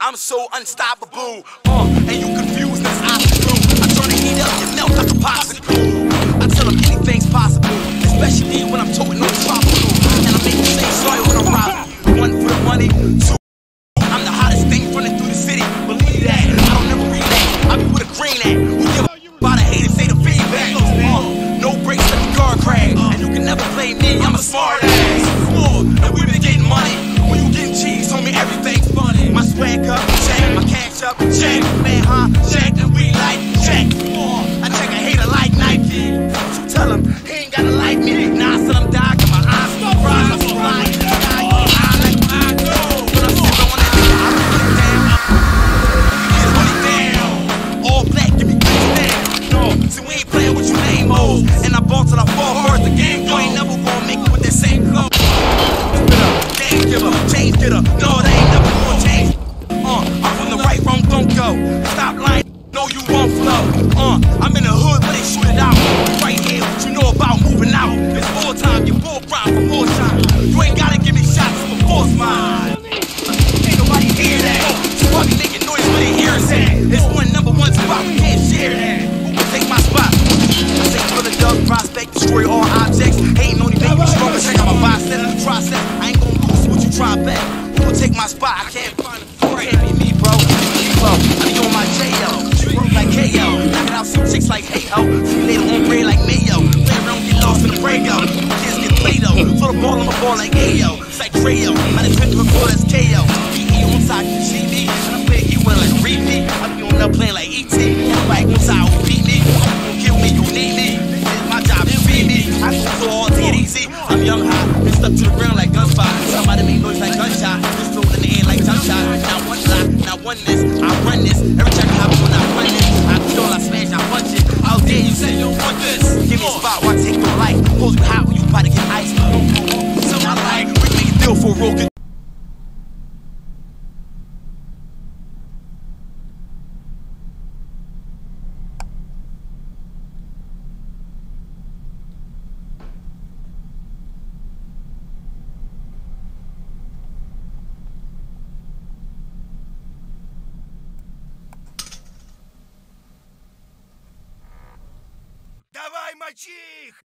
I'm so unstoppable. And you confused as I through. I turn the heat up and melt like a popsicle. I tell them anything's possible, especially when I'm toting on tropical. And I make the same story when I'm robbing. One for the money, two. I'm the hottest thing running through the city. Believe that. I don't never read that. I be with a green at. Who give a about the haters, say the feedback. No breaks, let the guard crack. And you can never play me, I'm a smart ass. And we been getting money. When you getting cheese, homie, everything's funny. My swag up, check. My cash up, check. Man, check. And we like, check. I check a hater like Nike. So tell him, he ain't gotta like me. Nah, I said I'm dying, got my eyes so bright. I'm so blind. And I ball till I fall hard. The game, you ain't never gonna make it with that same flow. Game giver, change getter. No, they ain't never gonna change. I'm from the right, wrong, don't go. Stop lying, no, you won't flow. I'm in the hood where they shoot it out. Right here, what you know about moving out. It's full time, you're full grind for more time. You ain't gotta give me shots for force mine. Ain't nobody hear that. So I be making noise where they hear us at. It's #1 spot, we can't share that. Who can take my spot? I say for the dub prospect, destroy all objects. Ain't only make me stronger, check out my bicep in the tricep. I ain't gon' lose what you try back. Who will take my spot? I can't find it. Can't be me, bro. I be on my J.O. She broke like K.O. Knocking out some chicks like hey-ho. She later on bread like mayo. Play around, get lost in the breakout. Kids get Play-Doh. Throw the ball on my ball like Ayo. It's like Trayo. I just went to record as K.O. B.E. on side, you see me. And I'm big, you went like repeat. I be on up playing like E.T. Everybody on side will beat me. Kill me, you need me. It's my job, you feed me. I go so hard to get easy. I'm young hot, been stuck to the ground like gunspot. Somebody make noise like gunshot. Just throw it in the air like jump shot. Now one block, now one this, I run this. Every track I hop on, I run this. I kill, I smash, I punch it. Out there, you said you want this. Give me a spot while I take your life. Pose you hot when you about to get ice. So I like, we can make a deal for a real good. Давай, мочи их!